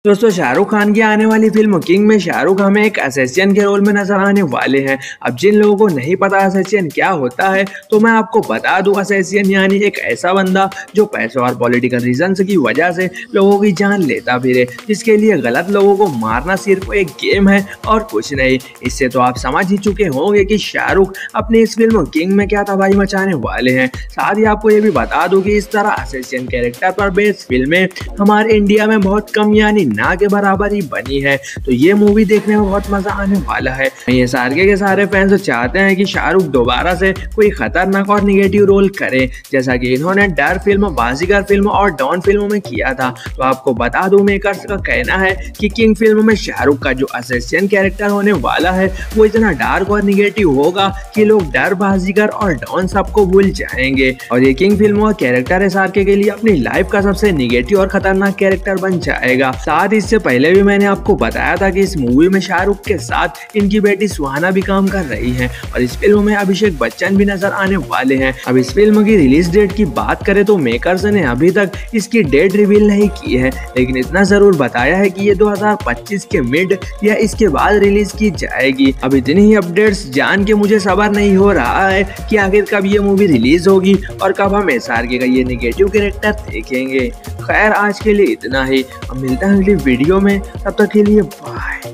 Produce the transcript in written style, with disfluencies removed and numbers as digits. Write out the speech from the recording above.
दोस्तों शाहरुख खान की आने वाली फिल्म किंग में शाहरुख हमें एक असेसियन के रोल में नजर आने वाले हैं। अब जिन लोगों को नहीं पता असेसियन क्या होता है तो मैं आपको बता दूं, असेसियन यानी एक ऐसा बंदा जो पैसों और पॉलिटिकल रीजंस की वजह से लोगों की जान लेता फिरे, जिसके लिए गलत लोगों को मारना सिर्फ एक गेम है और कुछ नहीं। इससे तो आप समझ ही चुके होंगे कि शाहरुख अपनी इस फिल्म किंग में क्या तबाही मचाने वाले हैं। साथ ही आपको ये भी बता दूं कि इस तरह असेसियन कैरेक्टर पर बेस्ड फिल्में हमारे इंडिया में बहुत कम यानी ना के बराबर ही बनी है, तो ये मूवी देखने में बहुत मजा आने वाला है। ये सारे के सारे फैंस चाहते हैं कि शाहरुख दोबारा से कोई खतरनाक और निगेटिव रोल करे, जैसा कि इन्होंने डर फिल्म, बाजीगर फिल्म और डॉन फिल्मों में किया था। तो आपको बता दूं, मेकर्स का कहना है कि किंग फिल्म में शाहरुख का जो असेसियन कैरेक्टर होने वाला है वो इतना डार्क और निगेटिव होगा कि लोग डर, बाजीगर और डॉन सबको भूल जाएंगे। और ये किंग फिल्म और कैरेक्टर है सार्के के लिए अपनी लाइफ का सबसे निगेटिव और खतरनाक कैरेक्टर बन जाएगा। साथ इससे पहले भी मैंने आपको बताया था कि इस मूवी में शाहरुख के साथ इनकी बेटी सुहाना भी काम कर रही है और इस फिल्म में अभिषेक बच्चन भी नजर आने वाले हैं। अब इस फिल्म की रिलीज डेट की बात करें तो मेकर्स ने अभी तक इसकी डेट रिवील नहीं की है, लेकिन इतना जरूर बताया है कि ये 2025 के मिड या इसके बाद रिलीज की जाएगी। अब इतनी ही अपडेट्स जान के मुझे सब्र नहीं हो रहा है कि आखिर कब ये मूवी रिलीज होगी और कब हम एसआरके का ये निगेटिव कैरेक्टर देखेंगे। खैर आज के लिए इतना ही, अब मिलता है अगली वीडियो में, तब तक के लिए बाय।